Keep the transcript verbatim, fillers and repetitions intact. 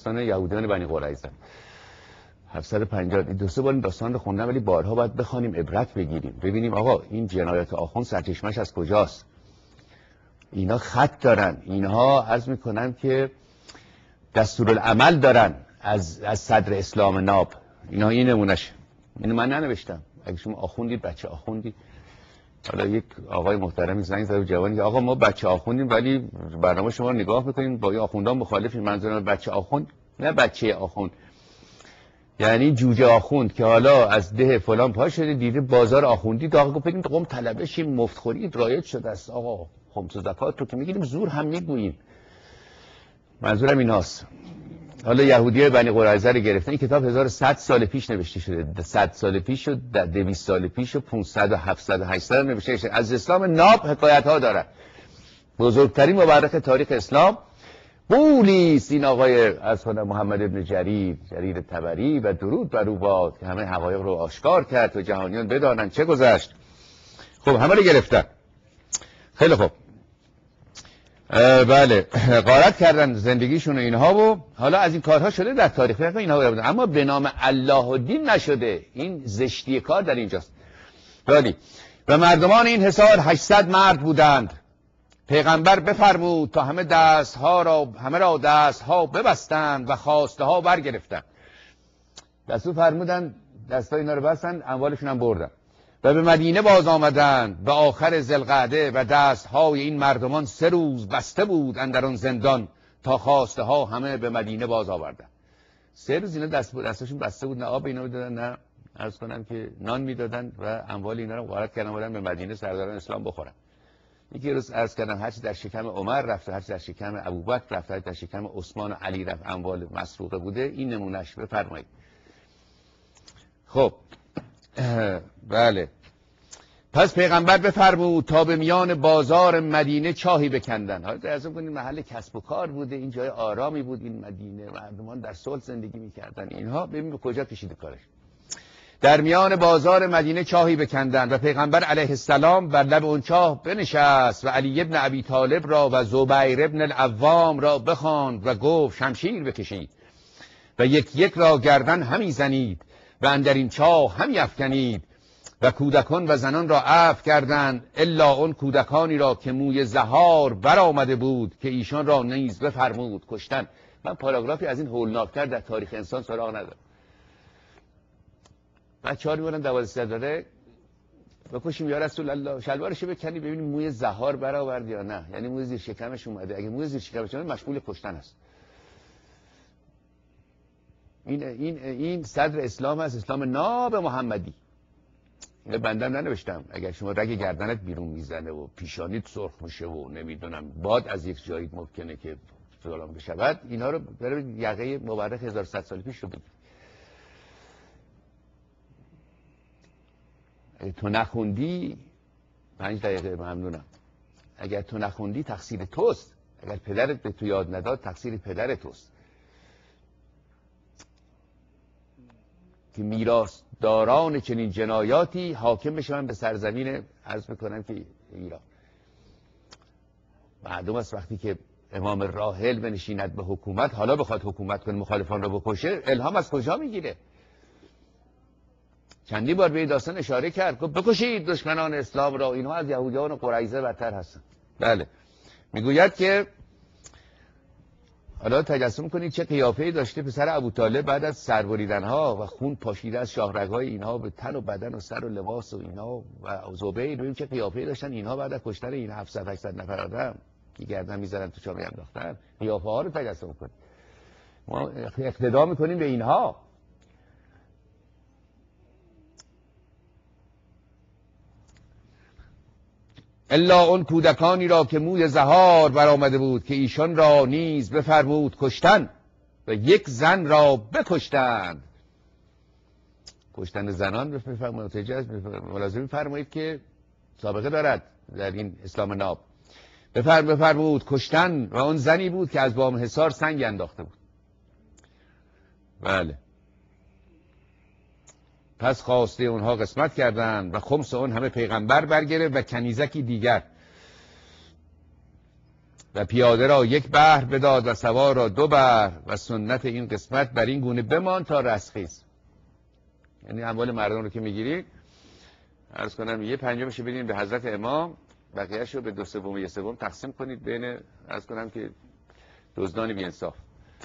داستان یهودیان بنی قریظه هفتصد و پنجاه دو سه بار این داستان رو خوندم، ولی بارها باید بخوانیم عبرت بگیریم، ببینیم آقا این جنایات آخوند سرچشمش از کجاست. اینا خط دارن، اینها عرض میکنن که دستورالعمل دارن از از صدر اسلام ناب. اینا این نمونهش، اینو من ننوشتم. اگه شما آخوندید، بچه آخوندید، حالا یک آقای محترمی زنگ زد و جوانی که آقا ما بچه آخوندیم ولی برنامه شما رو نگاه میکنیم با این آخوندان مخالفیم. منظورم بچه آخوند نه بچه آخوند، یعنی جوجه آخوند که حالا از ده فلان پا شده دیده بازار آخوندی داغ گفت بگیم قم طلبه شیم، مفتخوری رایج شده است آقا، خمس و زکات رو که میگیریم زور هم میگوییم. منظورم ایناست. حالا یهودیای بنی قریظه رو گرفتن. این کتاب هزار و صد سال پیش نوشته شده، صد سال پیش و دویست سال پیش و پانصد و هفتصد و هشتصد نوشته شده. از اسلام ناب حکایت ها دارد. بزرگترین مورخ تاریخ اسلام بولیست این آقای از خود محمد ابن جریر جریر طبری و درود بر او باد که همه حقایق رو آشکار کرد و جهانیان بدانند چه گذشت. خب همه رو گرفتن. خیلی خوب. بله غارت کردن زندگیشون و اینها و حالا از این کارها شده در تاریخ اینها بودن، اما به نام الله و دین نشده. این زشتی کار در اینجاست. ولی و مردمان این حصار هشتصد مرد بودند. پیغمبر بفرمود تا همه دستها را همه را دستها ببستند و خواسته ها برگرفتند. دستور فرمودن دستا اینا رو بستند، اموالشون هم بردن و به مدینه باز آمدند به آخر ذوالقعده و دستهای این مردمان سه روز بسته بود اندر آن زندان تا خواسته ها همه به مدینه باز آوردند. سه روز اینا دست دستشون بسته بود، نه آب اینا میدادن نه عرض کنم که نان میدادن و اموال اینا رو غارت کردن بردن به مدینه سرداران اسلام بخورن. یکی روز عرض کردم هرچی در شکم عمر رفته، هرچی در شکم ابوبکر رفته، هرچی در شکم عثمان و علی رفت اموال مسروقه بوده. این نمونهش بفرمایید. خب بله پس پیغمبر بفرمود تا به میان بازار مدینه چاهی بکندن. حالا از اون محل کسب و کار بوده، این جای آرامی بود، این مدینه مردمان در صلح زندگی میکردن. اینها ببین به کجا کشیده کارش. در میان بازار مدینه چاهی بکندند و پیغمبر علیه السلام بر لب اون چاه بنشست و علی ابن ابی طالب را و زبیر ابن العوام را بخواند و گفت شمشیر بکشید و یک یک را گردن همی زنید و اندر این چاه همی افکنید و کودکان و زنان را عفو کردند الا اون کودکانی را که موی زهار برآمده بود که ایشان را نیز بفرمود کشتن. من پاراگرافی از این هولناکتر در تاریخ انسان سراغ ندارم. بچه ها میبرن دوازده داره بکشیم یا رسول الله، شلوارشو بکنی ببینیم موی زهار برآورد یا نه، یعنی موی زیر شکمش اومده. اگه موی زیر شکمش اومده مشغول کشتن است. این این این صدر اسلام است، اسلام ناب محمدی. اینو بندم ننوشتم. اگر شما رگ گردنت بیرون میزنه و پیشانیت سرخ میشه و نمیدونم باد از یک جایی ممکنه که فلان بشود، اینا رو برای یقه مورخ هزار و صد سال پیش رو بگید. اگه تو نخوندی پنج دقیقه ممنونم. اگر تو نخوندی تقصیر توست، اگر پدرت به تو یاد نداد تقصیر پدر توست که میراث داران چنین جنایاتی حاکم بشن به سرزمین عرض میکنم که ایران. معلوم است وقتی که امام راحل بنشیند به حکومت، حالا بخواد حکومت کنه مخالفان رو بکشه، الهام از کجا میگیره؟ چندی بار به داستان اشاره کرد گفت بکشید دشمنان اسلام را، اینها از یهودیان و قریظه بدتر هستند. بله میگوید که حالا تجسم کنید چه قیافه‌ای داشته پسر ابوطالب بعد از سربریدن‌ها و خون پاشیده از شاهرگ‌های اینها به تن و بدن و سر و لباس و اینها و زبیر، ببین چه قیافه‌ای داشتن اینها بعد از کشتن این هفتصد هشتصد نفر آدم که گردن می‌زدن تو چاه می‌انداختن. قیافه‌ها رو تجسم کنید. ما اقتدا می‌کنیم به اینها. الا اون کودکانی را که موی زهار برآمده بود که ایشان را نیز بفرمود کشتن و یک زن را بکشتند. کشتن زنان بفرمایید ملازم فرمایید که سابقه دارد در این اسلام ناب. بفرمود کشتن و اون زنی بود که از بام حصار سنگ انداخته بود. بله پس خواسته اونها قسمت کردند و خمس اون همه پیغمبر برگرفت و کنیزکی دیگر. و پیاده را یک بحر بداد و سوار را دو بحر و سنت این قسمت بر این گونه بمان تا رستخیز. یعنی اموال مردم رو که میگیرید عرض کنم یه پنجمش بدین به حضرت امام، بقیه‌اش رو به دو سوم و یه سوم تقسیم کنید بین عرض کنم که دزدان بی‌انصاف.